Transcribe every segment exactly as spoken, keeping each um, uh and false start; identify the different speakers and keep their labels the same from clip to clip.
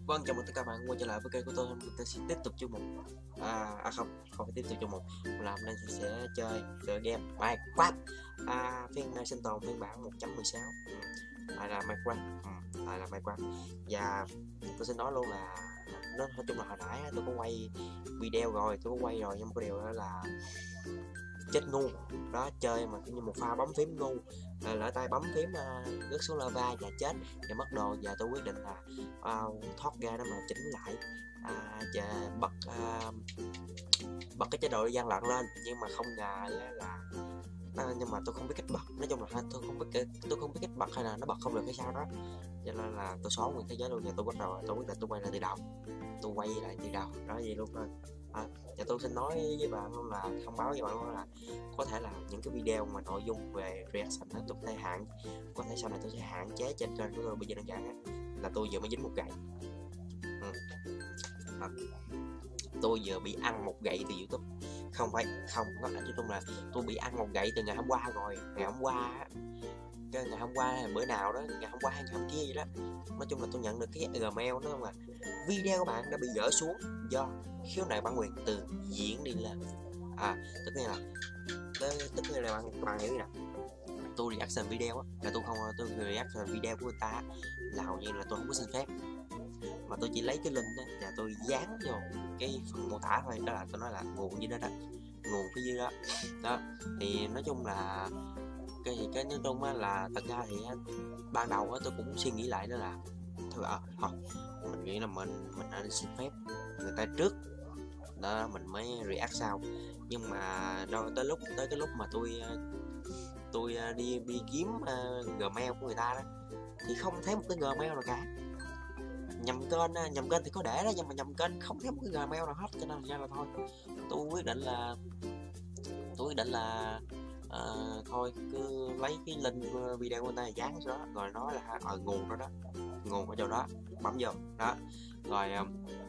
Speaker 1: Vâng, chào mừng tất cả các bạn quay trở lại với kênh của tôi. Mình sẽ tiếp tục chương mục à, à không, không phải tiếp tục chương mục mà hôm nay thì sẽ chơi tựa game Minecraft à, phiên sinh tồn phiên bản một chấm mười sáu. Ừ, lại là Minecraft, ừ, lại là Minecraft. Và tôi xin nói luôn là nó nói chung là hồi nãy tôi có quay video rồi, tôi có quay rồi nhưng mà cái điều đó là chết ngu đó, chơi mà kiểu như một pha bấm phím ngu, lỡ tay bấm phím uh, rớt xuống lava và chết và mất đồ. Và tôi quyết định là uh, thoát ra đó mà chỉnh lại, uh, và bật uh, bật cái chế độ gian lận lên, nhưng mà không ngờ là uh, nhưng mà tôi không biết cách bật. Nói chung là tôi không biết cái, tôi không biết cách bật hay là nó bật không được hay sao đó, cho nên là tôi xóa nguyên thế giới luôn. Và tôi bắt đầu tôi quyết định tôi quay lại từ đầu, tôi quay lại từ đầu đó gì luôn thôi. À, và tôi xin nói với bạn luôn là thông báo với bạn luôn là có thể là những cái video mà nội dung về reaction đó tôi có thể hạn, có thể sau này tôi sẽ hạn chế trên kênh của tôi. Bây giờ đơn giản á, là tôi vừa mới dính một gậy, ừ. à, tôi vừa bị ăn một gậy từ YouTube. Không phải không có, nói chung là tôi bị ăn một gậy từ ngày hôm qua rồi. Ngày hôm qua cái ngày hôm qua hay bữa nào đó, ngày hôm qua hay ngày hôm kia vậy đó, nói chung là tôi nhận được cái email đó không à, video của bạn đã bị gỡ xuống do khiếu nại bản quyền từ diễn đi lên. À tức nghĩa là tức nghĩa là bạn bạn nghĩ nè, tôi reaction video á, là tôi không tôi reaction video của người ta là hầu như là tôi không có xin phép, mà tôi chỉ lấy cái link đó và tôi dán vô cái phần mô tả thôi. Đó là tôi nói là nguồn như đó đó, nguồn cái dưới đó đó. Thì nói chung là cái cái nói chung á là thật ra thì ban đầu á tôi cũng suy nghĩ lại đó là thôi à, thôi mình nghĩ là mình mình nên xin phép người ta trước đó mình mới react sau. Nhưng mà đâu tới lúc tới cái lúc mà tôi tôi đi đi kiếm uh, Gmail của người ta đó thì không thấy một cái Gmail nào cả. Nhầm kênh nhầm kênh thì có để đó, nhưng mà nhầm kênh không thấy một cái Gmail nào hết, cho nên là thôi tôi quyết định là tôi quyết định là uh, thôi cứ lấy cái link video của người ta dán xuống đó, rồi nói là ở nguồn đó đó, nguồn ở chỗ đó, bấm vô đó rồi. Uh,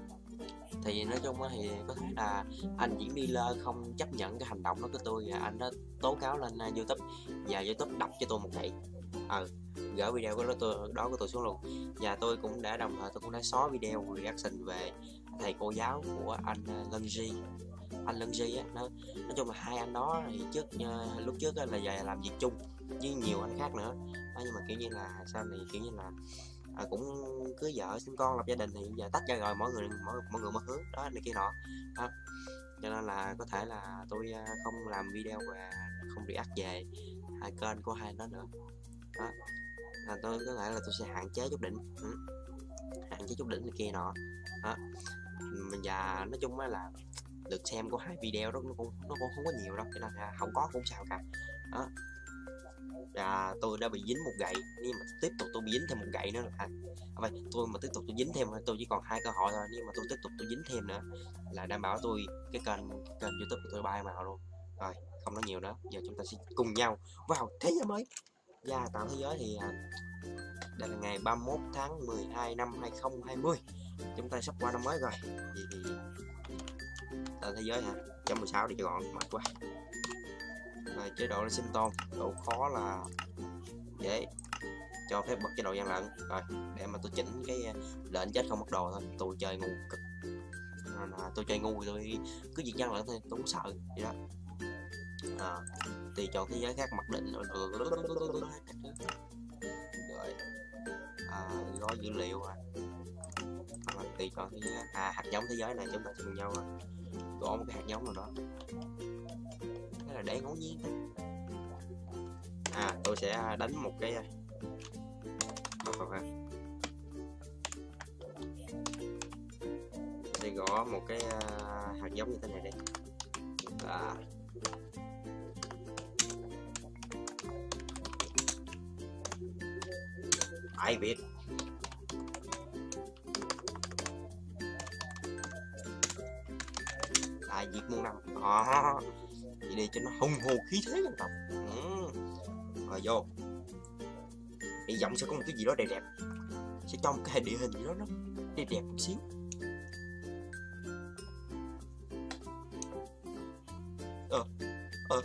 Speaker 1: thì nói chung thì có thể là anh diễn đi lơ không chấp nhận cái hành động đó của tôi, và anh đã tố cáo lên YouTube và YouTube đập cho tôi một gậy, ừ, gỡ video của tôi đó của tôi xuống luôn. Và tôi cũng đã đồng thời tôi cũng đã xóa video reaction về thầy cô giáo của anh Lân G, anh Lân G á. Nó nói chung là hai anh đó thì trước uh, lúc trước là về làm việc chung với nhiều anh khác nữa đó, nhưng mà kiểu như là sau này kiểu như là à, cũng cưới vợ sinh con lập gia đình thì giờ tách ra rồi, mỗi người mỗi, mỗi người một hướng đó này kia nọ đó. Cho nên là có thể là tôi không làm video và không react về hai kênh của hai nó nữa đó. Là tôi có thể là tôi sẽ hạn chế chút đỉnh, ừ. hạn chế chút đỉnh này kia nọ đó. Và nói chung là lượt xem của hai video đó nó cũng nó cũng không có nhiều đâu, cho nên là không có cũng sao cả đó. Và tôi đã bị dính một gậy, nhưng mà tiếp tục tôi bị dính thêm một gậy nữa là à, vậy tôi mà tiếp tục tôi dính thêm, tôi chỉ còn hai cơ hội thôi, nhưng mà tôi tiếp tục tôi dính thêm nữa là đảm bảo tôi cái kênh cái kênh YouTube của tôi bay màu luôn. Rồi không nói nhiều nữa, giờ chúng ta sẽ cùng nhau vào thế giới mới. Và tạo thế giới thì đây là ngày ba mươi mốt tháng mười hai năm hai không hai không, chúng ta sắp qua năm mới rồi. Vậy thì tạo thế giới hả, một trăm mười sáu đi cho gọn, mệt quá. Rồi chế độ là sinh tồn, độ khó là dễ, cho phép bật chế độ gian lận. Rồi để mà tôi chỉnh cái lệnh chết không mất đồ thôi, tôi chơi ngu cực, nên là tôi chơi ngu tôi cứ việc gian lận thôi, tôi không sợ vậy đó. À, thì chọn thế giới khác mặc định rồi à, gói dữ liệu à, à tùy chọn thế giới. À hạt giống thế giới này chúng ta cùng nhau à, gõ một cái hạt giống nào đó, thế là để ngẫu nhiên thôi. À tôi sẽ đánh một cái sẽ gõ một cái uh, hạt giống như thế này đây. À. Ai biết đại diệt muôn năm à, vậy đi cho nó hùng hồ khí thế dân tộc. Ừ. Rồi vô hy vọng sẽ có một cái gì đó đẹp đẹp, sẽ cho một cái địa hình gì đó nó đẹp đẹp một xíu. Ờ ờ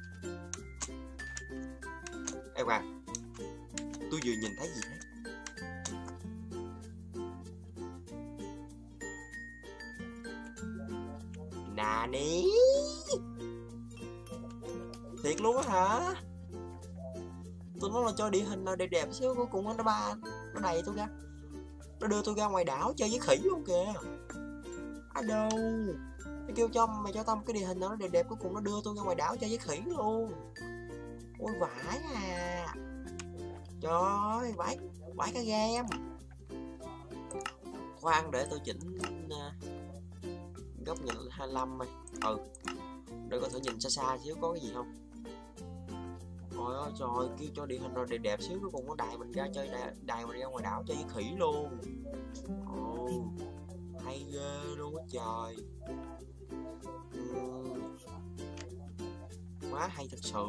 Speaker 1: ê Hoàng, tôi vừa nhìn thấy gì thế? Nani? Thiệt luôn á hả? Tôi nói là cho địa hình nào đẹp đẹp xíu, cuối cùng nó ba nó đầy tôi ra, nó đưa tôi ra ngoài đảo chơi với khỉ luôn kìa. À đâu, nó kêu cho mày cho tao một cái địa hình nào nó đẹp đẹp, cuối cùng nó đưa tôi ra ngoài đảo chơi với khỉ luôn. Ôi vãi à, trời ơi, vãi vãi cái game. Khoan để tôi chỉnh uh, góc nhìn hai mươi lăm này. Ừ, để có thể nhìn xa xa xíu có cái gì không. Trời ơi trời, kêu cho địa hình rồi đẹp đẹp xíu, cuối cùng nó đài mình ra chơi, đài, đài mình ra ngoài đảo chơi với khỉ luôn. Ồ, hay ghê luôn á trời. uhm, Quá hay thật sự.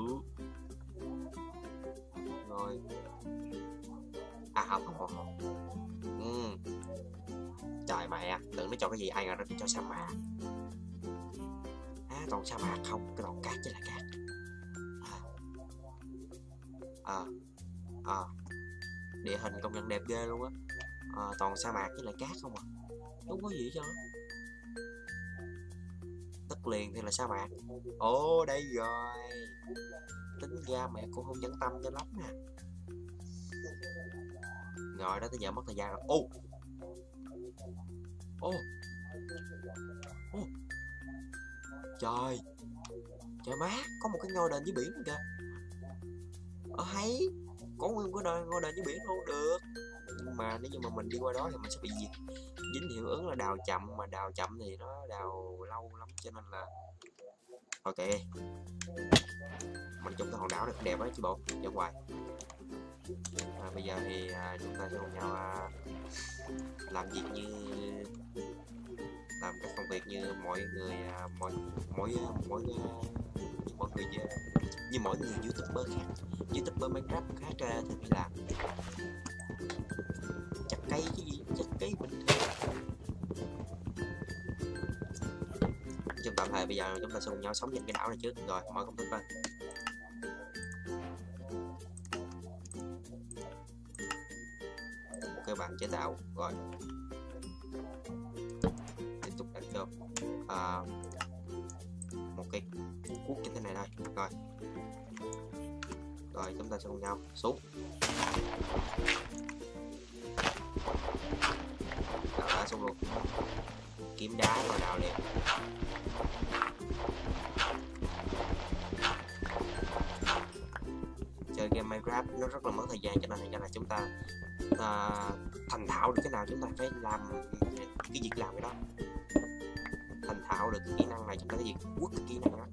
Speaker 1: Rồi à không không không, không. uhm. Trời mẹ, tưởng nó cho cái gì, ai ngờ nó cho sa mạc. À toàn sa mạc không, cái toàn cát chứ là cát. À, à, địa hình công nhận đẹp ghê luôn á. À, toàn sa mạc với lại cát không à, không có gì cho đất liền thì là sa mạc. Ồ đây rồi, tính ra mẹ cũng không nhẫn tâm cho lắm nè. Rồi đó, tới giờ mất thời gian rồi. Ô ô ô trời, trời má, có một cái ngôi đền dưới biển luôn kìa. Ờ hay, có nguyên cái đền ngôi đền dưới biển luôn được. Nhưng mà nếu như mà mình đi qua đó thì mình sẽ bị gì dính hiệu ứng là đào chậm, mà đào chậm thì nó đào lâu lắm, cho nên là ok mình chụp cái hòn đảo này đẹp đấy chứ bộ cho hoài. À, bây giờ thì à, chúng ta sẽ cùng nhau à, làm việc như làm các công việc như mọi người à, mọi mỗi mỗi như mọi người như, như mọi người youtuber khác, youtuber Minecraft khác ra thì phải làm chặt cây cái gì, chặt cây bình thường. Chúng tạm thời bây giờ chúng ta sẽ cùng nhau sống trên cái đảo này trước. Rồi mở công thức lên. Các bạn chế tạo rồi tiếp tục đặt cho à, một cái cuốc như thế này đây. Rồi rồi chúng ta sẽ cùng nhau xuống. Đào đá xuống luôn, kiếm đá rồi đào liền. Chơi game Minecraft nó rất là mất thời gian, cho nên thành ra là chúng ta à, thành thạo được cái nào chúng ta phải làm cái việc làm cái đó. Thành thạo được cái kỹ năng này chúng ta cái việc quất cái kỹ năng đó.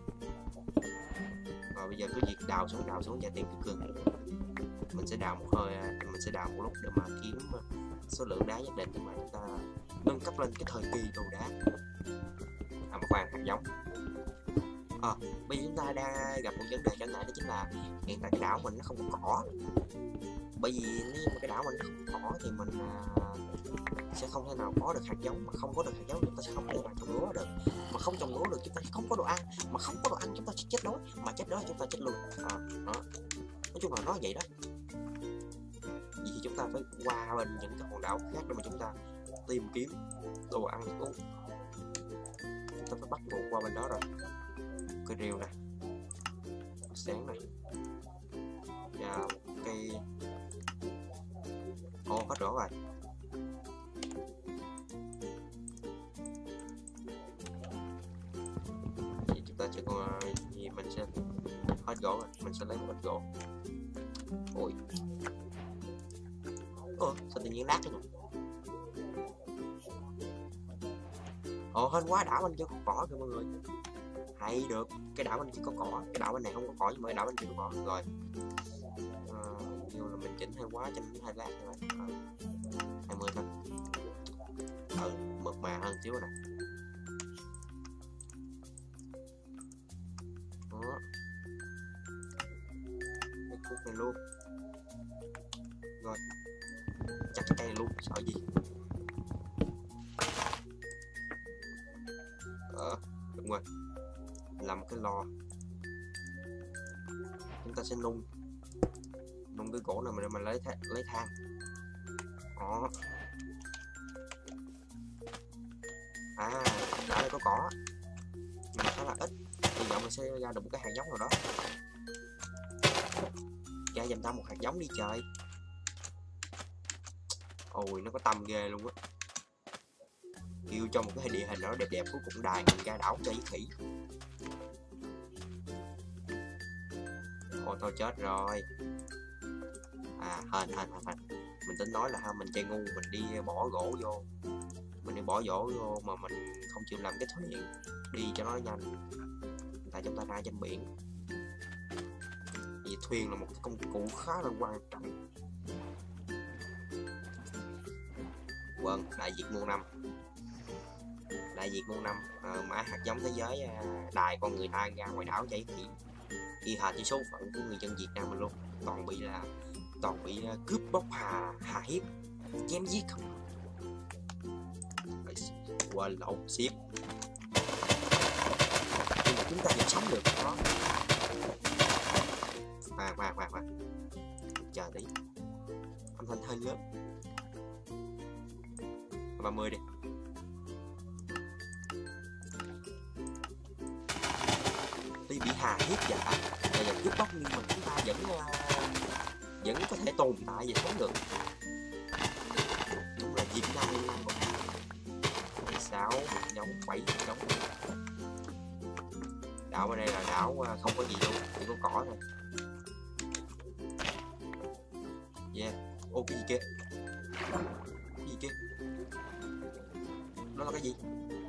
Speaker 1: Rồi bây giờ cái việc đào xuống đào xuống và tìm cái cường, mình sẽ đào một hơi, mình sẽ đào một lúc để mà kiếm số lượng đá nhất định để mà chúng ta nâng cấp lên cái thời kỳ đồ đá. À một khoan, hạt giống. À, bây giờ chúng ta đang gặp một vấn đề trở ngại, đó chính là hiện tại cái đảo mình nó không có cỏ. Bởi vì nếu mà cái đảo mình không có cỏ thì mình à, sẽ không thể nào có được hạt giống, mà không có được hạt giống chúng ta sẽ không thể nào trồng lúa được, mà không trồng lúa được chúng ta sẽ không có đồ ăn, mà không có đồ ăn chúng ta sẽ chết đói, mà chết đói chúng ta chết luôn. À, đó. Nói chung là nó vậy đó. Vì chúng ta phải qua bên những cái hòn đảo khác để mà chúng ta tìm kiếm đồ ăn thức uống. Chúng ta phải bắt buộc qua bên đó rồi. Cây rìu này, sáng này, và cây. Ồ hết rõ rồi. Vậy chúng ta sẽ có gì, mình sẽ hết gỗ rồi, mình sẽ lấy một ít gỗ. Ôi ồ sao tự nhiên nát thế nhỉ? Ồ hên quá, đảo anh chưa có cỏ kìa mọi người. Hay được, cái đảo anh chưa có cỏ, cái đảo bên này không có cỏ nhưng mà cái đảo anh chưa có cỏ. Rồi à, như là mình chỉnh hơi quá cho nên hai lát rồi. À, hai mươi thôi. Ừ, mượt mà hơn xíu nè. Đó, cái cuốc này luôn. Rồi chặt cây này luôn, sợ gì. Ờ đúng rồi, làm một cái lò, chúng ta sẽ nung nung cái gỗ này để mình lấy th lấy than. Đó. À ở đây có cỏ, nhưng mà khá là ít. Hy vọng là sẽ ra được một cái hạt giống nào đó. Ra dành ta một hạt giống đi trời. Ôi nó có tâm ghê luôn á. Kêu cho một cái địa hình nó đẹp đẹp, cuối cùng đài mình ra đảo cho với khỉ. Ôi thôi chết rồi. À hên hên hên mình tính nói là ha, mình chơi ngu, mình đi bỏ gỗ vô mình đi bỏ gỗ vô mà mình không chịu làm cái thuyền đi cho nó nhanh, tại chúng ta ra trên biển. Vì thuyền là một cái công cụ khá là quan trọng. Vâng, đại diệt muôn năm. Đại diệt muôn năm à, mã hạt giống thế giới à, đài con người ta ra ngoài đảo chạy thì y hệt như số phận của người dân Việt Nam mình luôn, toàn bị là toàn bị uh, cướp bóc hà hà hiếp chém giết không. Quên lộn xiết, nhưng mà chúng ta vẫn sống được đó. Khoan khoan khoan khoan, chờ tí, âm thanh hơi lớn. Ba mươi đi. Tuy bị hà hiếp dạ và dần cướp bóc nhưng mà chúng ta vẫn uh, vẫn có thể tồn tại và sống được. Đúng là Việt Nam năm sáu giống bảy giống. Đảo ở đây là đảo không có gì luôn, chỉ có cỏ thôi. Yeah. Ô cái gì kia? Cái gì kia? Nó là cái gì?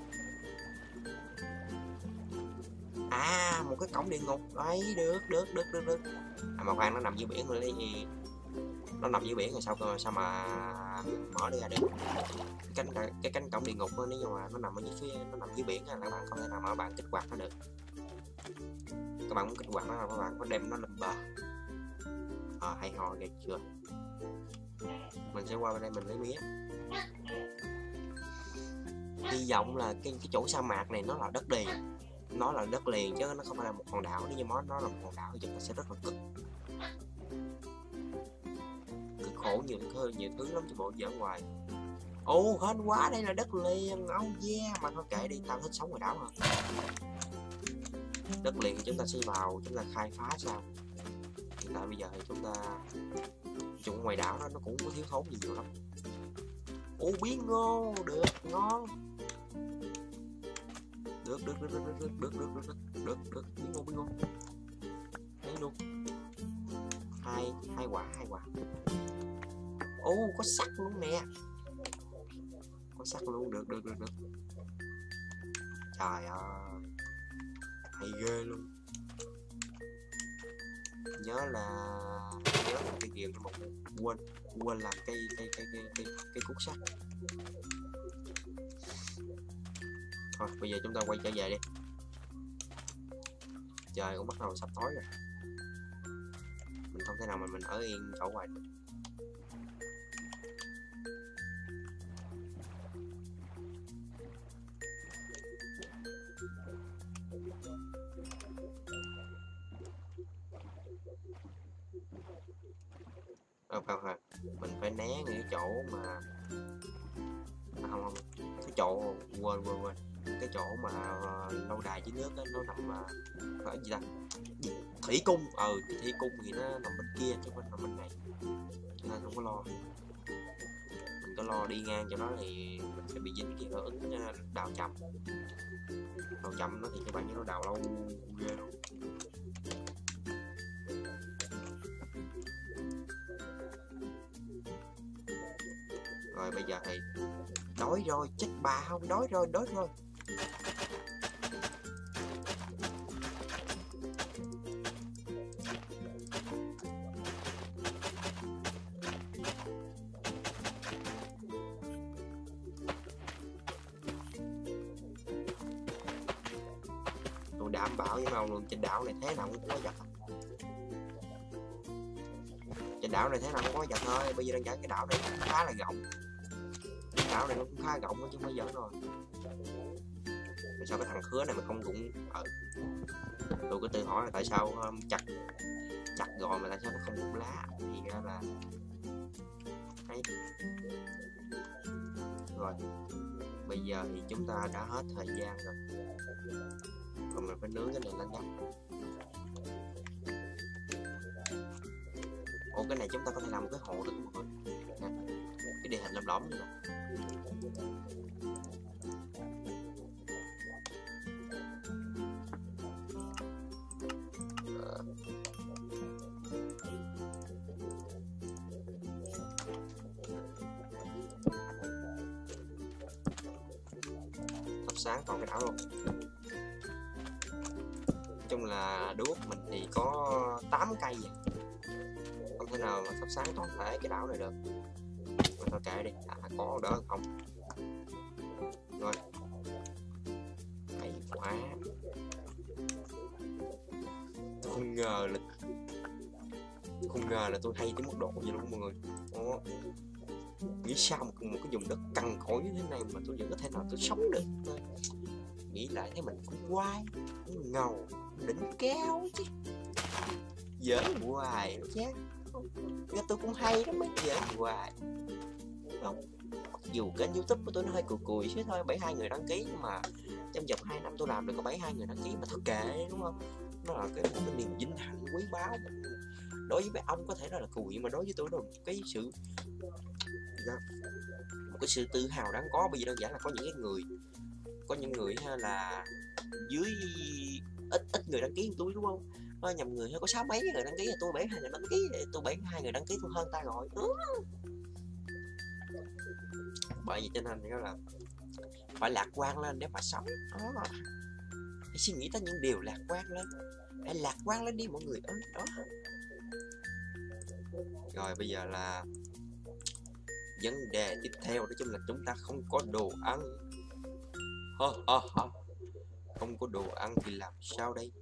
Speaker 1: À, một cái cổng địa ngục. Đấy, được, được, được, được, được. À mà khoan, nó nằm dưới biển rồi đi. Nó nằm dưới biển rồi sao sao mà mở đi ra được? Cái cánh cái cánh cổng địa ngục đó, nếu như mà nó nằm ở dưới phía nó nằm dưới biển là các bạn không thể nào mà các bạn kích hoạt nó được. Các bạn muốn kích hoạt nó là các bạn có đem nó lên bờ. Ờ à, hay ho ghê chưa? Mình sẽ qua bên đây mình lấy mía. Hy vọng là cái cái chỗ sa mạc này nó là đất liền, nó là đất liền chứ nó không phải là một hòn đảo. Nếu như nó nó là một hòn đảo thì chúng ta sẽ rất là cực cực khổ nhiều thứ nhiều thứ lắm cho bộ dở ngoài. Ồ hên quá, đây là đất liền. Oh yeah, mà thôi kệ đi, tao thích sống ngoài đảo hơn. Đất liền thì chúng ta sẽ vào chúng ta khai phá sao. Hiện tại bây giờ thì chúng ta chỗ ngoài đảo đó nó cũng có thiếu thốn gì nhiều lắm. Ô biến ngô được, ngon. Được được được được được được được được được được được biến ngô biến ngô lấy luôn. Hai hai quả hai quả. Ô có sắt luôn nè, có sắt luôn. Được được được được. Trời ơi hay ghê luôn. Nhớ là nhớ là cái gì mà quên quên làm cây cây cây cây cây, cây cuốc sắt. Thôi bây giờ chúng ta quay trở về đi, trời cũng bắt đầu sắp tối rồi, mình không thể nào mà mình ở yên chỗ hoài. Không không không, mình phải né những cái chỗ mà à, không không cái chỗ quên quên quên cái chỗ mà uh, lâu đài dưới nước đó, nó nằm uh, ở gì ta, thủy cung. Ừ cái thủy cung thì nó nằm bên kia chứ không nằm bên này, cho nên không có lo. Mình có lo đi ngang cho nó thì mình sẽ bị dính cái hiệu ứng uh, đào chậm. Đào chậm nó thì các bạn nhớ nó đào lâu ghê luôn. Rồi bây giờ thì đói rồi, chết bà không, đói rồi, đói rồi. Tôi đảm bảo với ông luôn, trên đảo này thế nào cũng có vật. Trên đảo này thế nào cũng có vật thôi. Bây giờ đang dẫn cái đảo này cũng khá là rộng. Đảo này nó cũng khá rộng đó chứ không phải giỡn rồi. Tại sao cái thằng khứa này mà không cũng ở? Tôi có tự hỏi là tại sao um, chặt chặt rồi mà tại sao nó không rụng lá, thì ra là hay. Rồi bây giờ thì chúng ta đã hết thời gian rồi. Còn mình phải nướng cái này lên nhé. Ồ, cái này chúng ta có thể làm một cái hộ được mọi người nè, cái địa hình lom lõm như này. Thắp sáng còn cái đảo luôn. Nói chung là đuốc mình thì có tám cây vậy, không thể nào mà thắp sáng toàn thể cái đảo này được. Mà thôi kệ đi, à, có đỡ không. Rồi, hay quá. Tôi không ngờ là không ngờ là tôi hay tới mức độ vậy luôn mọi người. Đó. Nghĩ sao một, một cái vùng đất cằn cỗi như thế này mà tôi vẫn có thể nào tôi sống được. Nghĩ lại thấy mình cũng quái, cũng ngầu, đỉnh cao chứ. Giỡn hoài chứ. Cái tôi cũng hay lắm, mấy giỡn hoài. Không, dù kênh YouTube của tôi nó hơi cùi cùi chứ thôi, bảy mươi hai người đăng ký, nhưng mà trong vòng hai năm tôi làm được có bảy mươi hai người đăng ký mà thôi kệ, đúng không? Nó là cái, cái niềm vinh hạnh quý báu. Đối với mấy ông có thể đó là cùi, mà đối với tôi là một cái sự đó, một cái sự tự hào đáng có. Bây giờ đơn giản là có những cái người, có những người là dưới ít ít người đăng ký của tôi, đúng không? Ờ, nhầm người có sáu mấy người đăng ký, tôi bảy mươi hai người đăng ký, tôi bảy mươi hai người đăng ký tôi hơn ta rồi. Ừ. Bởi vì cho nên nó là phải lạc quan lên để mà sống. Đó, hãy suy nghĩ tới những điều lạc quan lên, hãy lạc quan lên đi mọi người ơi. Đó. Rồi bây giờ là vấn đề tiếp theo, đó chính là chúng ta không có đồ ăn. Ha, ha, ha. Không có đồ ăn thì làm sao đây?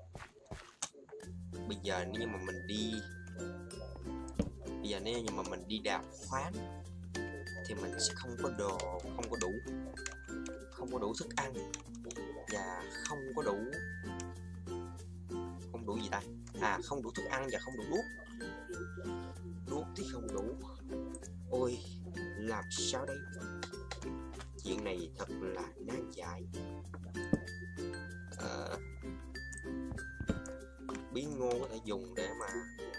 Speaker 1: Bây giờ nếu như mà mình đi Bây giờ nếu như mà mình đi đào khoáng thì mình sẽ không có đồ, không có đủ Không có đủ thức ăn, và không có đủ Không đủ gì ta? À, không đủ thức ăn và không đủ đuốc. Đuốc thì không đủ. Ôi, làm sao đây? Chuyện này thật là nan giải. à, Bí ngô có thể dùng để mà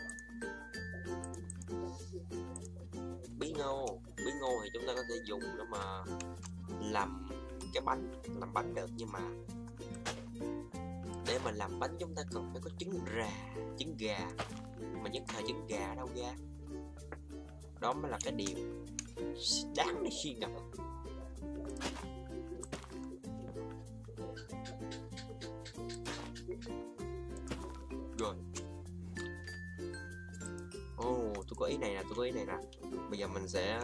Speaker 1: Bí ngô Bí ngô thì chúng ta có thể dùng để mà làm cái bánh, làm bánh được. Nhưng mà để mà làm bánh chúng ta cần phải có trứng gà, trứng gà mà nhất thời trứng gà đâu ra. Đó mới là cái điều đáng để suy ngẫm. Rồi. Ồ, oh, tôi có ý này nè, tôi có ý này nè. Bây giờ mình sẽ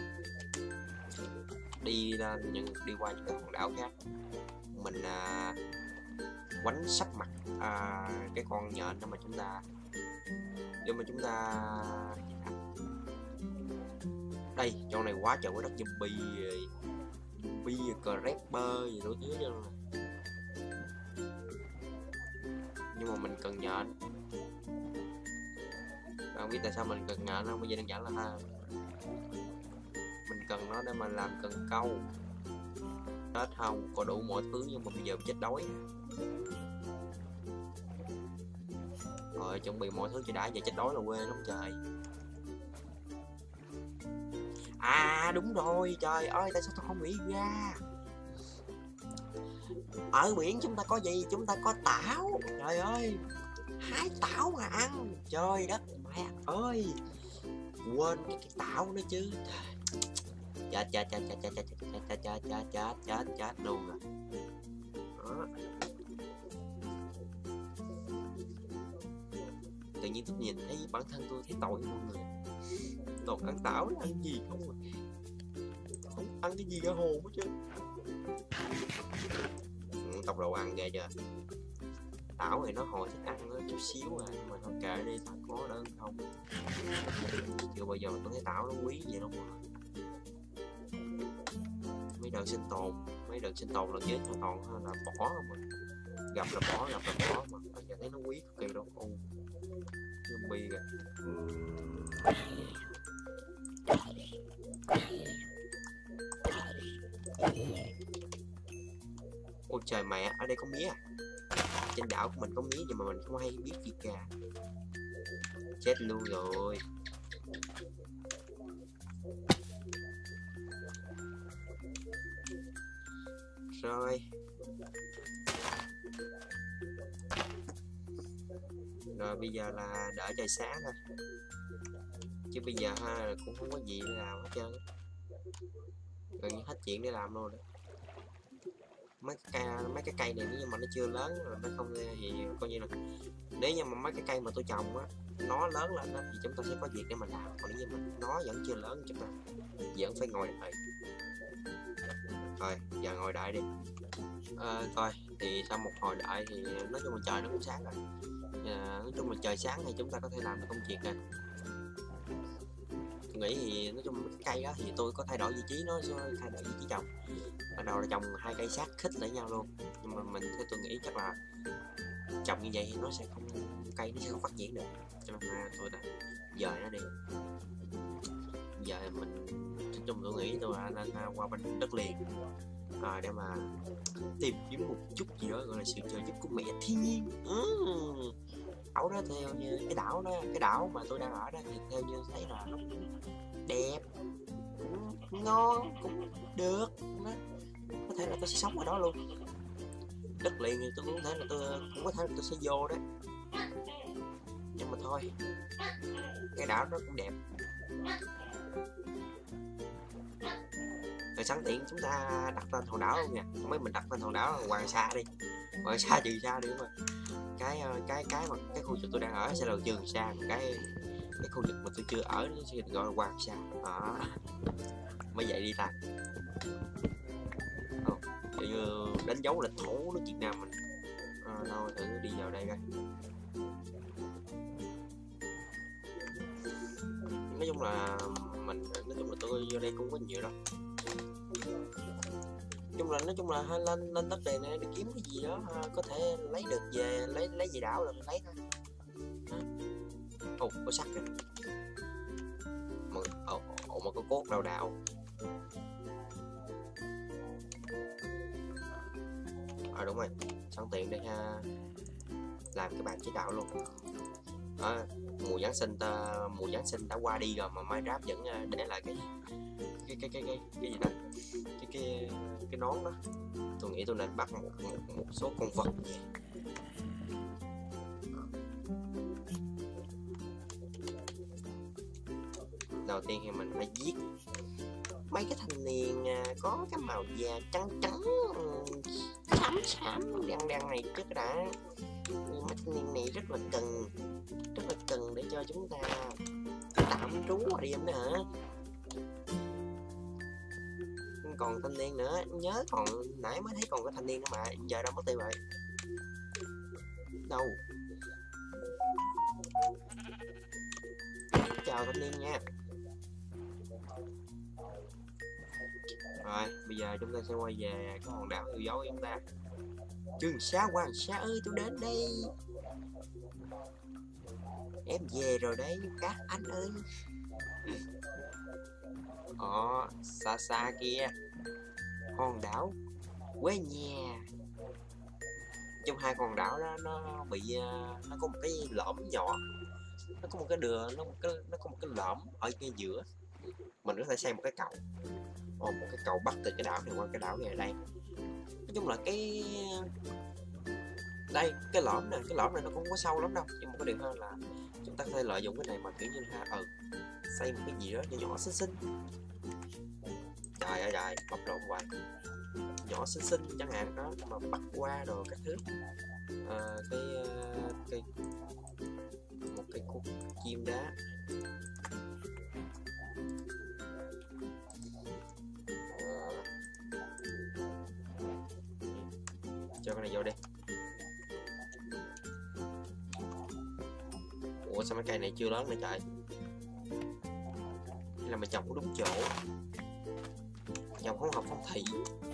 Speaker 1: đi ra những đi qua những cái hòn đảo khác. Mình à, quánh sắp mặt à, cái con nhện đó mà chúng ta để mà chúng ta đây, chỗ này quá trời quá đất zombie rồi, zombie crabber gì đó thứ chứ. Nhưng mà mình cần nhện. Bạn biết tại sao mình cần nhện không? Bây giờ đơn giản là ha, mình cần nó để mà làm cần câu. Hết không có đủ mọi thứ, nhưng mà bây giờ chết đói rồi, chuẩn bị mọi thứ cho đã, giờ chết đói là quê lắm trời. À đúng rồi, trời ơi tại sao tôi không nghĩ ra. Ở biển chúng ta có gì? Chúng ta có tảo. Trời ơi, hái tảo mà ăn. Trời đất mẹ ơi, quên cái, cái tảo nữa chứ. Chết chết chết chết chết chết chết chết chết chết chết chết chết luôn rồi. Đó. Tự nhiên tôi nhìn thấy bản thân tôi thấy tội mọi người. Toàn ăn tảo ăn gì không à? Không ăn cái gì cả hồn hết chứ. Ừ, tốc độ ăn ghê chưa. Tảo thì nó hồi thích ăn nó chút xíu à, nhưng mà thôi kệ đi, thật có đơn không. Chưa bao giờ mà tôi thấy tảo nó quý vậy đâu mà. Mấy đợt sinh tồn, mấy đợt sinh tồn là chết nó toàn là bỏ không mà. Gặp là bỏ, gặp là bỏ mà. Bây giờ thấy nó quý cực kỳ đâu. Ô, zombie kìa. Ôi trời mẹ, ở đây có mía à? Trên đảo của mình có mía nhưng mà mình không hay biết gì cả. Chết luôn rồi. Rồi. Rồi bây giờ là đợi trời sáng thôi. Chứ bây giờ ha cũng không có gì để làm hết trơn. Gần như hết chuyện để làm luôn đó. Mấy cái cây, mấy cái cây này nếu như mà nó chưa lớn rồi nó không thì coi như là nếu như mà mấy cái cây mà tôi trồng á nó lớn lên đó, thì chúng ta sẽ có việc để mà làm, còn nếu như mà nó vẫn chưa lớn chúng ta vẫn phải ngồi đợi. Rồi giờ ngồi đợi đi. À, thôi thì sau một hồi đợi thì nói chung là trời nó cũng sáng rồi. À, nói chung là trời sáng thì chúng ta có thể làm được công việc nè. Tôi nghĩ thì nói chung cái cây đó thì tôi có thay đổi vị trí, nó sẽ thay đổi vị trí trồng. Ban đầu là trồng hai cây sát khít lại nhau luôn, nhưng mà mình theo tôi nghĩ chắc là trồng như vậy thì nó sẽ không, cây nó sẽ không phát triển được, cho nên là tôi đã dời nó đi. Giờ mình nói chung tôi nghĩ tôi nên qua bên đất liền à, để mà tìm kiếm một chút gì đó gọi là sự trợ giúp của mẹ thiên nhiên. Ừ. Đảo đó theo như cái đảo đó, cái đảo mà tôi đang ở đó thì theo như thấy là nó đẹp, cũng ngon, cũng được đó. Có thể là tôi sẽ sống ở đó luôn. Đất liền thì tôi cũng có thể là tôi cũng có thể là tôi sẽ vô đấy, nhưng mà thôi cái đảo đó cũng đẹp. Rồi sẵn tiện chúng ta đặt tên hòn đảo luôn nha. Mấy mình đặt tên hòn đảo là Hoàng Sa đi, Hoàng Sa Trường Sa đi mà. Cái cái cái mà cái khu vực tôi đang ở sẽ là Trường Sa, cái cái khu vực mà tôi chưa ở nó sẽ gọi là Hoàng Sa. Đó. Mới vậy đi ta. Ồ, kiểu như đánh dấu lãnh thổ nước Việt Nam mình. À, đâu thử đi vào đây coi. Nói chung là mình nói chung là tôi vô đây cũng có nhiều đâu. Nói chung là nói chung là lên lên đất này này để kiếm cái gì đó ha, có thể lấy được về, lấy lấy gì đảo là lấy thôi. Ồ, có sắt kìa. Mà ồ, ồ mà có cốt đào đạo. À đúng rồi, sẵn tiện đây ha, làm cái bàn chế tạo luôn. À, mùa Giáng sinh ta, mùa Giáng sinh đã qua đi rồi mà Minecraft vẫn để lại cái cái cái cái cái cái gì đó, cái cái cái nón đó. Tôi nghĩ tôi nên bắt một một, một số con vật về. Đầu tiên thì mình phải giết mấy cái thanh niên có cái màu da trắng trắng xám xám đen đen này trước đã. Mấy thanh niên này rất là cần, rất là cần để cho chúng ta tạm trú ở đêm nữa hả. Còn thanh niên nữa, nhớ còn nãy mới thấy còn có thanh niên nữa mà giờ đâu mất tiêu rồi đâu. Chào thanh niên nha. Rồi bây giờ chúng ta sẽ quay về cái hòn đảo yêu dấu của chúng ta. Trường Sa, Hoàng Sa ơi tôi đến đây, em về rồi đấy các anh ơi. Ờ, xa xa kia hòn đảo quê nhà. Trong hai hòn đảo đó nó bị nó có một cái lõm nhỏ, nó có một cái đường, nó một cái nó có một cái lõm ở ngay giữa. Mình có thể xây một cái cầu, Ồ, một cái cầu bắt từ cái đảo này qua cái đảo này ở đây. Nói chung là cái đây cái lõm này, cái lõm này nó cũng không có sâu lắm đâu, nhưng mà có điều hơn là chúng ta có thể lợi dụng cái này mà kiểu như ha, ừ, xây một cái gì đó nhỏ nhỏ xinh xinh. Trời ơi trời, bóc lộn hoài. Nhỏ xinh xinh chẳng hạn đó mà bắt qua đồ các thứ. À, cái cái một cái cục chim đá. À, cho cái này vô đi. Ủa sao mấy cây này chưa lớn nữa trời? Hay là mày trồng có đúng chỗ? Trồng không hợp phong thủy.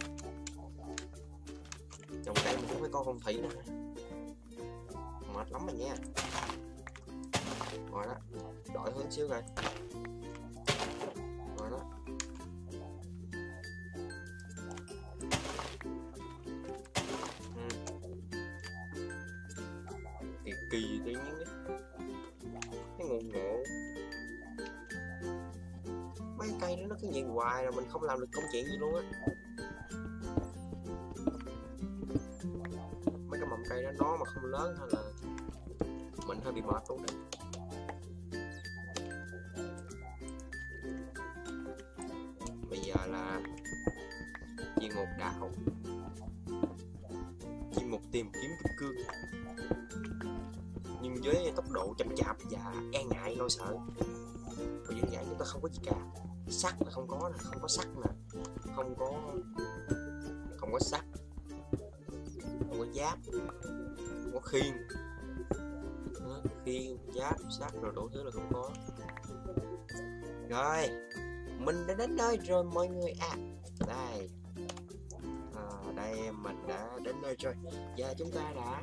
Speaker 1: Trồng cây mình cũng phải coi phong thủy nữa. Mệt lắm rồi nha. Rồi đó, đổi hướng xíu rồi. Rồi đó. kỳ tự nhiên ấy. Cái ngộ ngộ mấy cây đó nó cứ vậy hoài rồi mình không làm được công chuyện gì luôn á. Mấy cái mầm cây đó nó mà không lớn hay là mình hơi bị mệt luôn đấy. Bây giờ là chuyên mục đào, chuyên mục tìm kiếm kim cương, nhưng với tốc độ chậm chạp và e ngại lo sợ. Và đơn giản chúng ta không có gì cả. Sắt là không có nè, không có sắt nè, không có không có sắt, không có giáp, không có khiên, khiên giáp sắt rồi đủ thứ là không có. Rồi mình đã đến nơi rồi mọi người à. Đây à, đây mình đã đến nơi rồi và chúng ta đã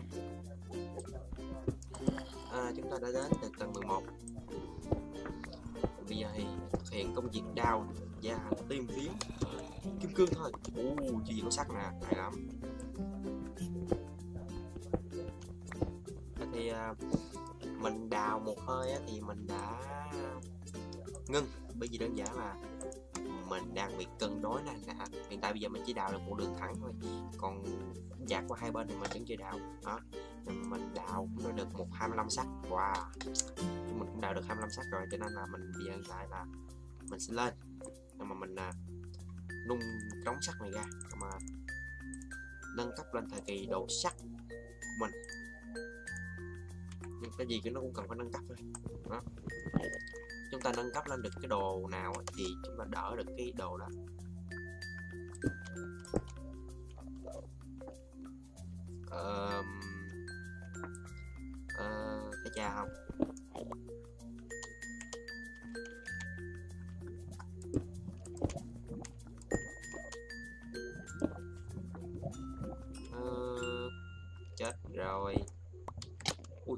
Speaker 1: à, chúng ta đã đến từ tầng mười một. Bây giờ thì thực hiện công việc đào và tìm kiếm kim cương thôi. Ồ, gì có sắt nè, hay lắm. Thì uh, mình đào một hơi á, thì mình đã ngưng, bởi vì đơn giản là mình đang bị cân đối này nè. Hiện tại bây giờ mình chỉ đào được một đường thẳng thôi, còn dạt qua hai bên thì mình vẫn chưa đào đó. Mình đào cũng được một hai mươi lăm sắt. Wow, mình cũng đào được hai mươi lăm sắt rồi, cho nên là mình bây giờ hiện tại là mình sẽ lên nhưng mà mình uh, nung đống sắt này ra mà nâng cấp lên thời kỳ độ sắt của mình. Nhưng cái gì nó cũng cần phải nâng cấp thôi đó. Chúng ta nâng cấp lên được cái đồ nào thì chúng ta đỡ được cái đồ đó. Ờ, ờ, cái cha không ờ, chết rồi. Ui.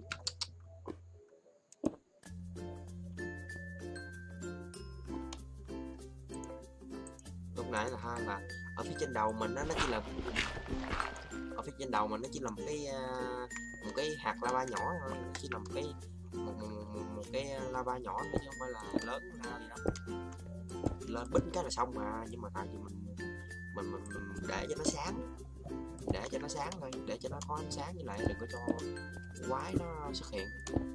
Speaker 1: Lúc nãy là ha là ở phía trên đầu mình đó, nó chỉ là ở phía trên đầu mình nó chỉ là một cái uh, một cái hạt lava nhỏ thôi, nó chỉ là một cái một, một, một, một cái lava nhỏ chứ không phải là lớn ra gì đâu. Lên bính cái là xong mà, nhưng mà tại vì mình mình, mình, mình để cho nó sáng, để cho nó sáng thôi, để cho nó có ánh sáng, với lại đừng có cho quái nó xuất hiện.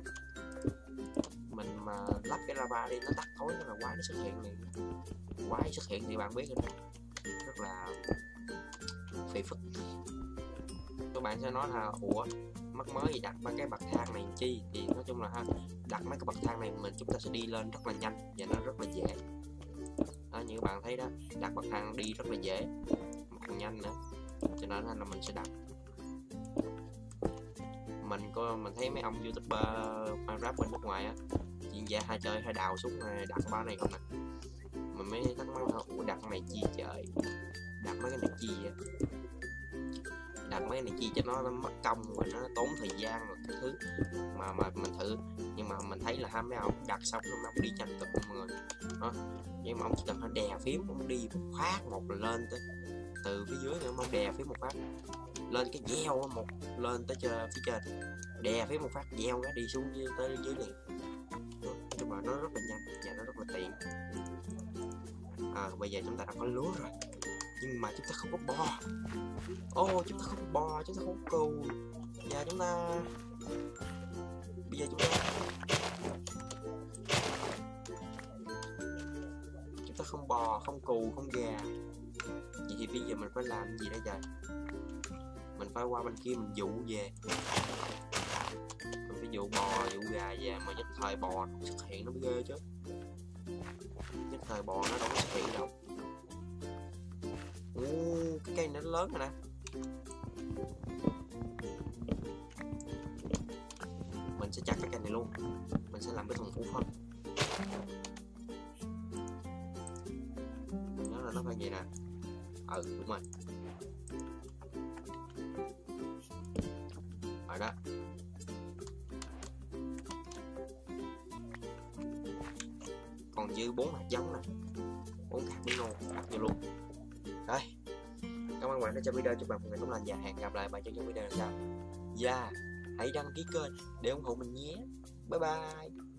Speaker 1: Mình mà lắp cái lava đi nó tắt tối là quái nó xuất hiện thì quái xuất hiện thì bạn biết rồi, rất là phiền phức. Các bạn sẽ nói là ủa mắc mới gì đặt mấy cái bậc thang này chi, thì nói chung là ha, đặt mấy cái bậc thang này mình chúng ta sẽ đi lên rất là nhanh và nó rất là dễ đó, như các bạn thấy đó, đặt bậc thang đi rất là dễ mà còn nhanh nữa, cho nên là mình sẽ đặt. Mình có mình thấy mấy ông youtuber Minecraft bên nước ngoài á, chuyên gia hay chơi hay đào xuống đặt bao này không nè, mình mới thắc mắc là ủa đặt này chi trời, đặt mấy cái này chi vậy, đặt mấy cái này chi cho nó, nó mất công và nó tốn thời gian rồi cái thứ mà mà mình thử, nhưng mà mình thấy là hai mấy ông đặt xong nó đi nhanh cực mọi người đó. Nhưng mà ông chỉ cần nó đè phím, ông đi một phát một là lên tới từ phía dưới nữa, ông đè phím một phát lên cái gieo một lên tới trên phía trên, đè phím một phát gieo nó đi xuống dưới, tới dưới liền. Nhưng mà nó rất là nhanh và nó rất là tiện. À, bây giờ chúng ta đã có lúa rồi nhưng mà chúng ta không có bò. Ô oh, chúng ta không có bò, chúng ta không có cừu, và chúng ta bây giờ chúng ta chúng ta không bò, không cừu, không gà. Vậy thì bây giờ mình phải làm gì đây trời? Mình phải qua bên kia mình dụ về, mình phải dụ bò dụ gà về, mà nhất thời bò nó xuất hiện nó mới ghê chứ, nhất thời bò nó đâu có xuất hiện đâu. Ồ, cái cây này nó lớn rồi nè. Mình sẽ chặt cái cây này luôn, mình sẽ làm cái thùng phủ phân. Nhớ là nó phải vậy nè. Ừ đúng rồi. Rồi đó. Còn dư bốn hạt giống nè, bốn hạt bí ngô đặt vô luôn. Rồi, cảm ơn bạn đã xem video, chúc bạn một ngày tốt lành và hẹn gặp lại bạn trong những video lần sau. Yeah. hãy đăng ký kênh để ủng hộ mình nhé. Bye bye.